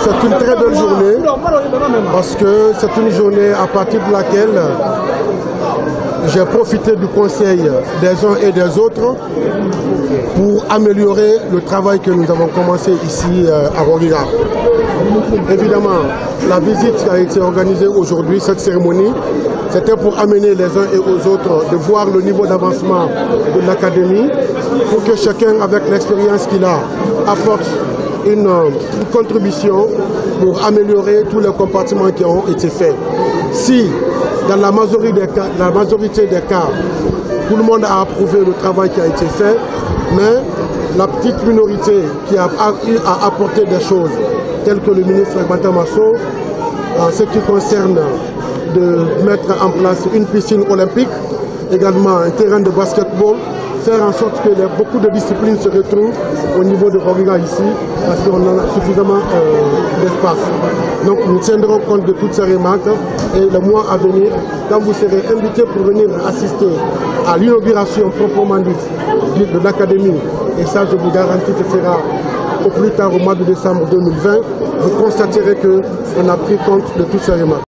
C'est une très belle journée parce que c'est une journée à partir de laquelle j'ai profité du conseil des uns et des autres pour améliorer le travail que nous avons commencé ici à Roriga. Évidemment, la visite qui a été organisée aujourd'hui, cette cérémonie, c'était pour amener les uns et aux autres de voir le niveau d'avancement de l'académie pour que chacun, avec l'expérience qu'il a, apporte une contribution pour améliorer tous les compartiments qui ont été faits. Si, dans la majorité des cas, tout le monde a approuvé le travail qui a été fait, mais la petite minorité qui a eu à apporter des choses, telles que le ministre Bantamasso, en ce qui concerne de mettre en place une piscine olympique, également un terrain de basketball, faire en sorte que beaucoup de disciplines se retrouvent au niveau de Roriga ici, parce qu'on en a suffisamment d'espace. Donc nous tiendrons compte de toutes ces remarques et le mois à venir, quand vous serez invités pour venir assister à l'inauguration proprement dite de l'académie, et ça je vous garantis que ce sera au plus tard au mois de décembre 2020, vous constaterez qu'on a pris compte de toutes ces remarques.